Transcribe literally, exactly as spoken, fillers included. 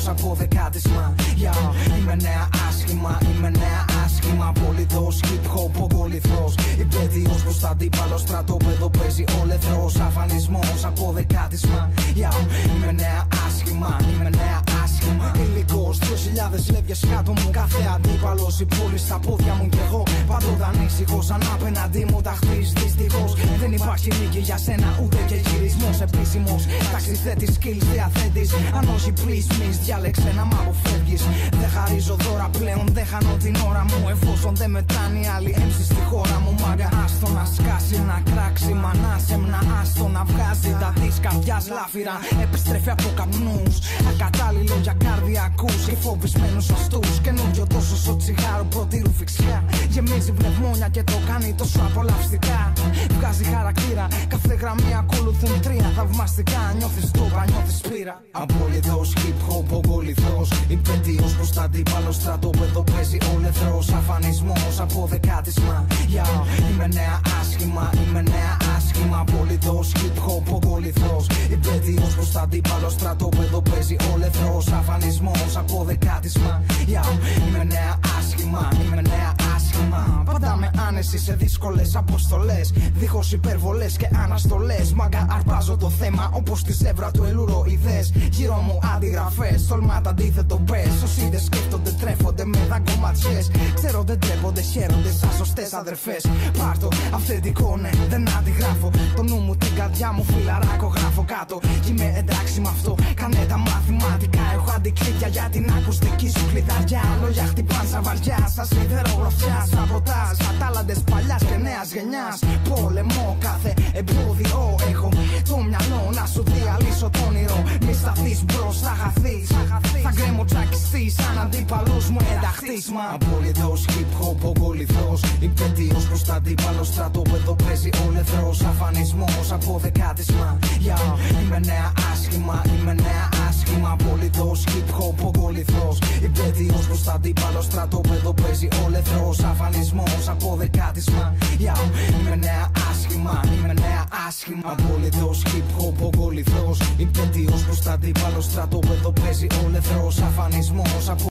αποδεκάτισμα. Yeah. Είμαι νέα άσχημα, είμαι νέα άσχημα. Πολιτός, hip hop, ογκολιθρός. Υπέτειος προς τ' αντίπαλο στρατόπεδο παίζει ο λεθρός. Αφανισμός, αποδεκάτισμα. Yeah. Είμαι νέα άσχημα, είμαι νέα άσχημα. Υλικός, δύο χιλιάδες λεύγες κάτω μου. Κάθε αντίπαλος, η πόλη στα πόδια μου κι εγώ. Παντότα ανήσυχος, αν απέναντί μου ταχθείς. Δυστυχώς δεν υπάρχει νίκη για σένα, ούτε και γυρισμός επίσημος. Ταξιθέτης, skills διαθέτης. Αν όχι, please miss, διάλεξε να μ' αποφεύγεις. Δεν χαρίζω δώρα πλέον, δεν χάνω την ώρα μου. Εφόσον δεν μετράνε οι άλλοι έμψη στη χώρα μου. Μάγκα, άστο να σκάσει, να κράξει. Μανάσε να άστο να βγάζει. Τα της καρδιάς λάφυρα επιστρέφει από καπνούς. Ακατάλληλο για καρδιακούς και φοβισμένους αστούς. Καινούριο τόσο στο τσιγάρο προτήρου φυξιά. Γεμίζει πνευμόνια και το κάνει τόσο απολαυστικά. Βγάζει χαρακτήρα, κάθε γραμμή ακολουθούν τρία. Θαυμαστικά νιώθεις τόπα, νιώθεις πείρα. Απόλυτος, hip hop, ογκολιθρός. Υπέτειος προς τ' αντίπαλο στρατόπεδο παίζει ο λεθρός. Αφανισμός, αποδεκάτισμα. Yeah. Είμαι νέα άσχημα, είμαι νέα άσχημα. Απόλυτος, hip hop, ογκολιθρός. Υπέτειος προς τ' αντίπαλο στρατόπεδο παίζει ο λεθρός. Αφανισμός, αποδεκάτισμα. Yeah. Είμαι νέα άσχημα, είμαι νέα άσχημα. Πάντα με άνεση σε δύσκολες αποστολές. Δίχως υπερβολές και αναστολές. Μάγκα, αρπάζω το θέμα όπως τη ζεύρα του ελουροειδές. Γύρω μου αντιγραφές, τολμάτα αντίθετο πες. Όσοι δεν σκέφτονται τρέφονται με δαγκωματιές. Ξέρω δεν τρέπονται, χαίρονται σαν σωστές αδερφές. Πάρτο, αυθεντικό ναι, δεν αντιγράφω. Το νου μου, την καρδιά μου, φιλαράκο γράφω κάτω. Κι είμαι εντάξει με αυτό, κάνε τα μαθηματικά. Έχω αντικρίτια για την ακουστική σου κλειδαριά. Λόγια χτυπάν σαν βαριά, σαν σιδερογροφιά. Σαμποτάζ, ατάλλαντες παλιάς και νέας γενιάς. Πόλεμο, κάθε εμπόδιο έχω. Το μυαλό να σου διαλύσω το όνειρο. Μη σταθείς μπρος, θα χαθείς. Θα γκρέμω τσακιστείς, σαν αντίπαλος μου ενταχθείς. Μα απόλυτος, hip hop, ογκολιθρός. Υπέτειος προς τ' αντίπαλο στρατόπεδο παίζει ο λεθρός. Αφανισμός, αποδεκάτισμα. Yeah. Είμαι νέα άσχημα, είμαι νέα άσχημα. Απόλυτος, hip hop, ογκολιθρός. Υπέτειος προς τ' αντίπαλο στρατόπεδο παίζει ο λεθρός. Αφανισμός, αποδεκάτισμα. Yeah. Είμαι νέα άσχημα, είμαι νέα άσχημα. Απόλυτος, hip hop, ογκολιθρός. Υπέτειος προς τ' αντίπαλο στρατόπεδο παίζει ο λεθρός. Αφανισμός, απο...